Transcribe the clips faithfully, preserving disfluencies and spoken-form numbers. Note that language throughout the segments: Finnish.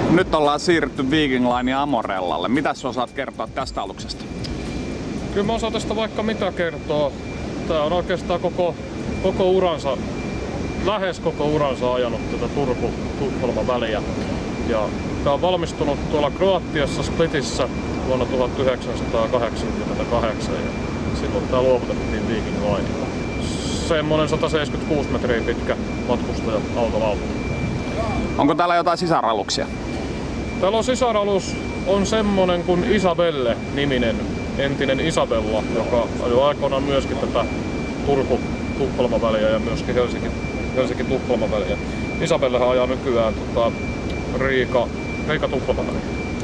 Nyt ollaan siirrytty Viking Line Amorellalle. Mitä sä osaat kertoa tästä aluksesta? Kyllä mä osaan tästä vaikka mitä kertoa. Tää on oikeastaan koko, koko uransa, lähes koko uransa ajanut tätä Turku-Tukholma väliä. Ja tää on valmistunut tuolla Kroatiassa Splitissä vuonna tuhatyhdeksänsataakahdeksankymmentäkahdeksan ja silloin tää luovutettiin Viking Linella. Semmonen sata seitsemänkymmentäkuusi metriä pitkä matkustaja-autolautta. Onko täällä jotain sisaraluksia? Täällä on sisaralus, on semmonen kuin Isabelle-niminen, entinen Isabella, joka ajoi aikoinaan myöskin tätä Turku-Tukholma väliä ja myöskin Helsinki-Tukholma väliä. Isabellehan ajaa nykyään tota, Riika, Riika-Tukholma väliä.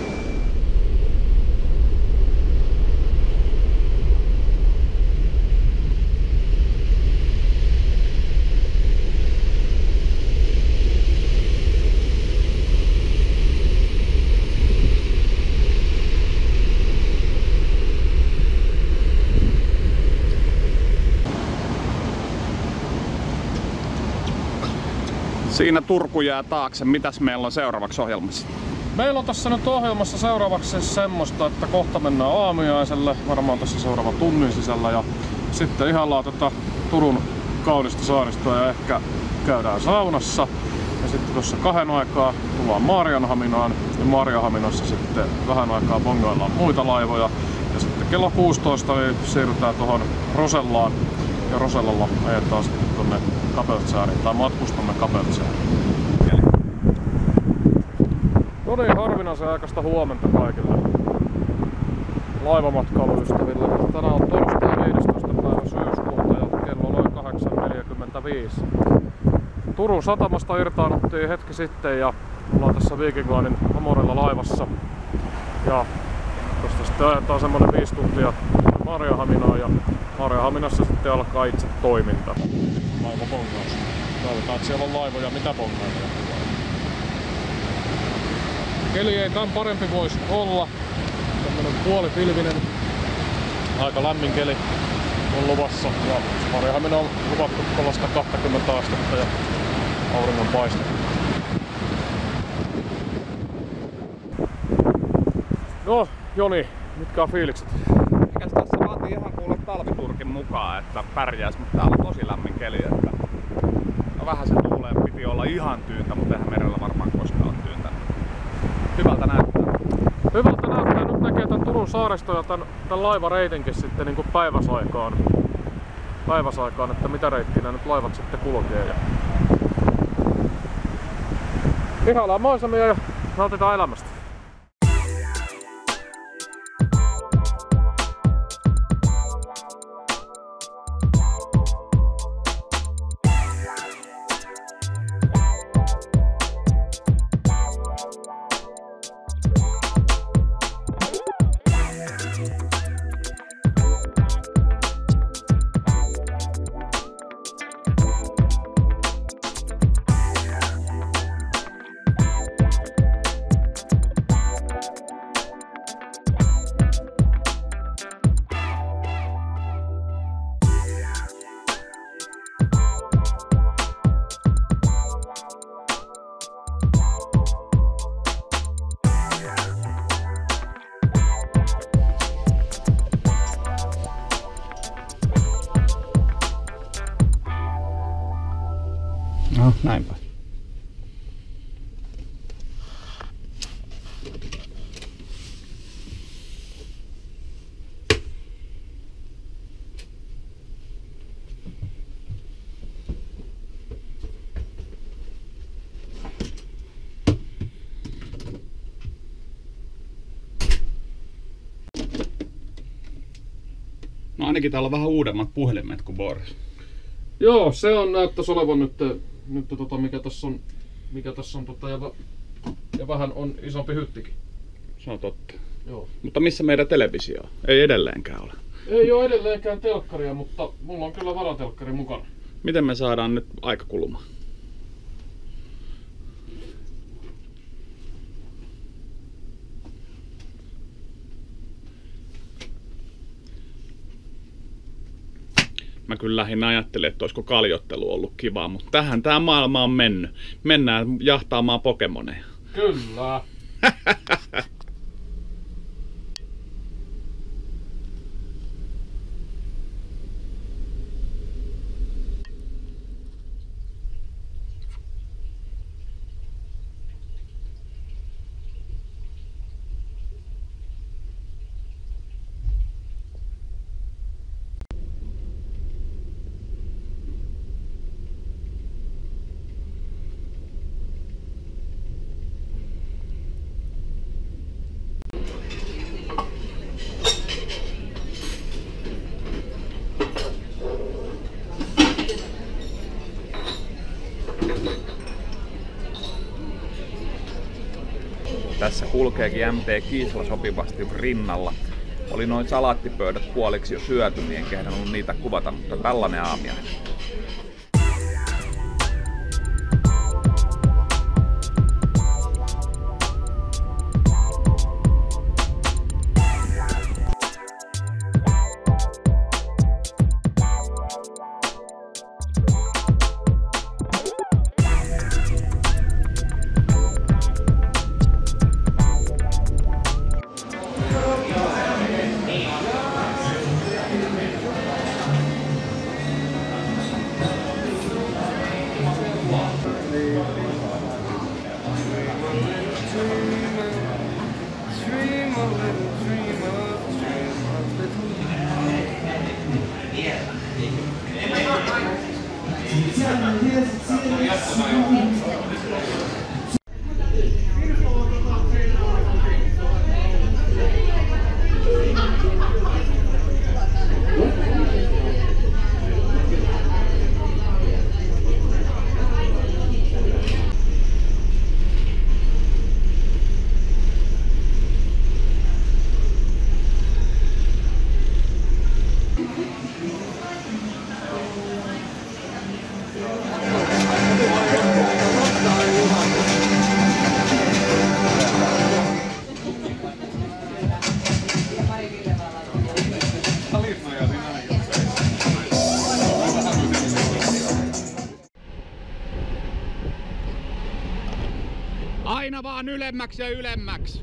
Siinä Turku jää taakse. Mitäs meillä on seuraavaksi ohjelmassa? Meillä on tässä nyt ohjelmassa seuraavaksi semmoista, että kohta mennään aamiaiselle, varmaan tässä seuraavan tunnin sisällä. Ja sitten ihaillaan tätä Turun kaunista saaristoa ja ehkä käydään saunassa. Ja sitten tuossa kahden aikaa tullaan Maarianhaminaan ja Maarianhaminassa sitten vähän aikaa bongaillaan muita laivoja. Ja sitten kello kuusitoista niin siirrytään tuohon Rosellaan ja Rosellalla ajetaan sitten tuonne Kapellskäriin tai matkustamme Kapellskäriin. No niin, harvinaisen aikaista huomenta kaikille laivamatkailuystäville. Tänään on torstai viidestoista päivä syyskuuta ja kello on kahdeksan neljäkymmentäviisi. Turun satamasta irtaannuttiin hetki sitten ja ollaan tässä Viking Linen Amorella laivassa. Ja tästä sitten ajetaan semmonen viisi tuntia Maarianhaminaan ja Maarianhaminassa sitten alkaa itse toiminta. Laivabongaus. Toivotaan, että siellä on laivoja mitä bongailla. Keli ei tämän parempi voisi olla. Tämmönen puolipilvinen, aika lämmin keli on luvassa. Ja Maarianhamina on luvattu tuollaista kaksikymmentä astetta ja auringon paiste. No, Joni, mitkä on fiilikset? Mikäs tässä vaatii ihan kuule talviturkin mukaan, että pärjäis, mutta täällä on tosi lämmin keli. Että no vähän se tuulee, piti olla ihan tyyntä, mutta eihän merellä varmaan koskaan ole tyyntä. Hyvältä näyttää. Hyvältä näyttää. Nyt näkee tän Turun saaristo ja tän, tän laivareitinkin sitten niin kuin päiväsaikaan. Päiväsaikaan, että mitä reittiä nyt laivat sitten kulkee. Ja ihaillaan maisemia ja nautitaan elämästä. No, näinpä. No ainakin täällä on vähän uudemmat puhelimet kuin Boris. Joo, se on näyttäisi olevan nyt, nyt tota, mikä tässä on, mikä tässä on tota, ja, ja vähän on isompi hyttikin. Se on totta. Joo. Mutta missä meidän televisio on? Ei edelleenkään ole. Ei ole edelleenkään telkkaria, mutta mulla on kyllä varatelkkari mukana. Miten me saadaan nyt aika kulumaan? Mä kyllä lähinnä ajattelin, että olisiko kaljottelu ollut kivaa, mutta tähän tää maailma on mennyt. Mennään jahtaamaan Pokemoneja. Kyllä. Tässä kulkeekin M T Kiisla sopivasti rinnalla. Oli noin salaattipöydät puoliksi jo syöty, niin en kehdannut niitä kuvata, mutta tällainen aamiainen. Aina vaan ylemmäksi ja ylemmäksi.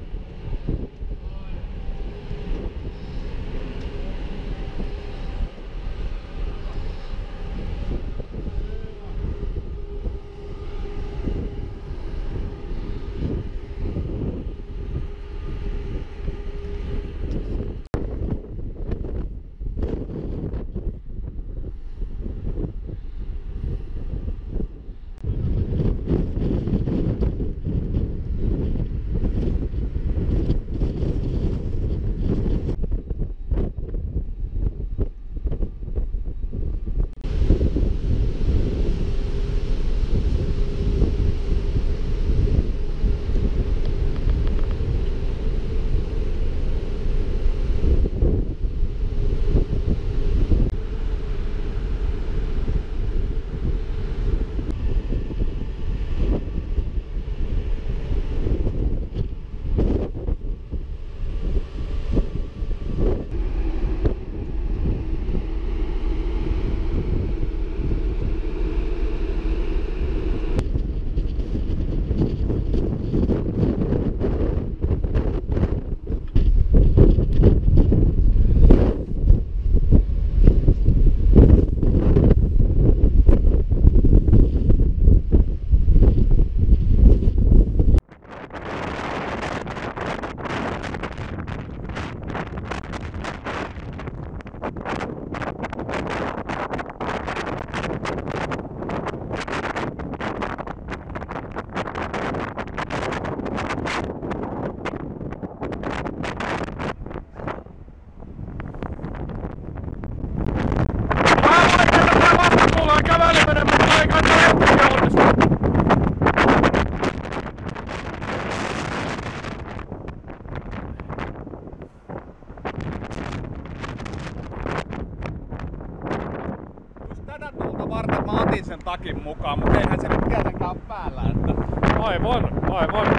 varten mä otin sen takin mukaan, mutta eihän se nyt tietenkään ole päällä. Että... Aivan, aivan.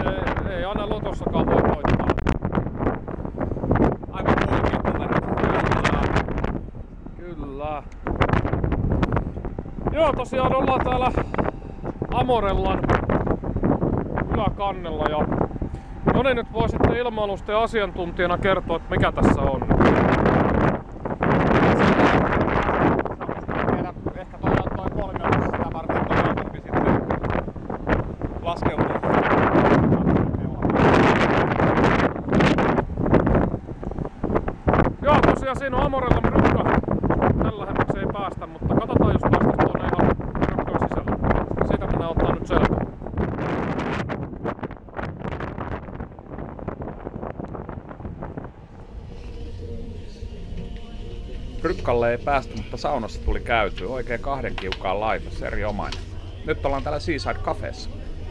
Se ei aina lotossakaan voi voittaa. Aivan huikea numerot. Kyllä. Joo, tosiaan ollaan täällä Amorellan yläkannella ja No niin, nyt voi sitten ilmailusten asiantuntijana kertoa, että mikä tässä on. Ehkä toi on toi kolmiotus sitä varten, että on helpompi sitten laskeutua. Joo, tosiaan siinä on Amorellamme rykka. Tällä hetkellä ei päästä, mutta katsotaan jos päästäis tuonne ihan rykkaan sisällä. Siitä mennään ottaa nyt selvä. Rykkalle ei päästy, mutta saunassa tuli käyty. Oikein kahden kiukaan laitos, erinomainen. Nyt ollaan täällä Seaside Cafeessa.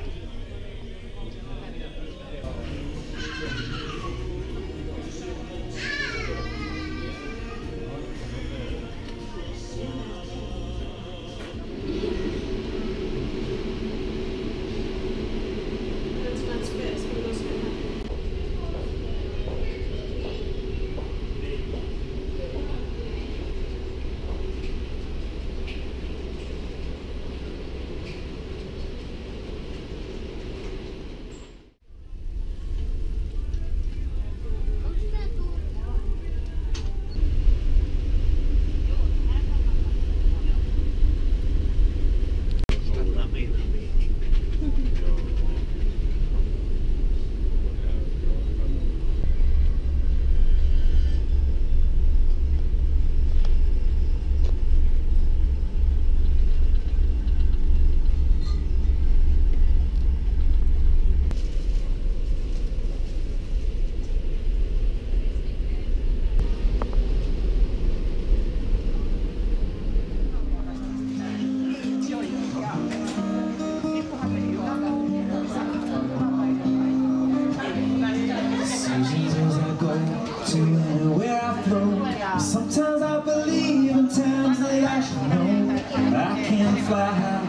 Sometimes I believe in times that I should know I can't fly high.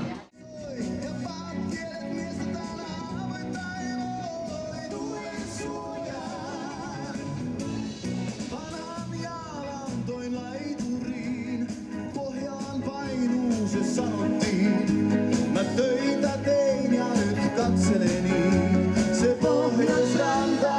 Mä töitä tein ja nyt katseleni se pohjoisranta.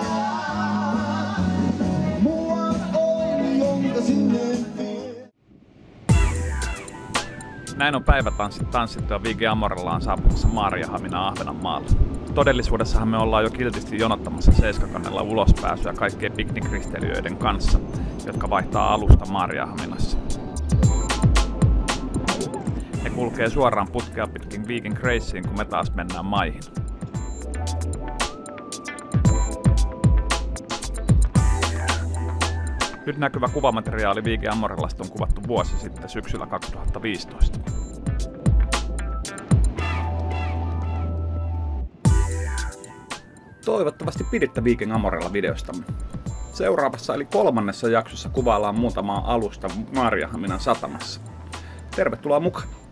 Näin on päivätanssit tanssittu ja Viking Amorella on saapumassa Maarianhaminaan Ahvenanmaalle. Todellisuudessahan me ollaan jo kiltisti jonottamassa seiskakannella ulospääsyä kaikkien piknikristeilijöiden kanssa, jotka vaihtaa alusta Maarianhaminassa. Ne kulkee suoraan putkea pitkin Viking Graceen, kun me taas mennään maihin. Nyt näkyvä kuvamateriaali Viking Amorellasta on kuvattu vuosi sitten syksyllä kaksituhattaviisitoista. Toivottavasti piditte Viking Amorella videostamme. Seuraavassa eli kolmannessa jaksossa kuvaillaan muutamaa alusta Maarianhaminan satamassa. Tervetuloa mukaan!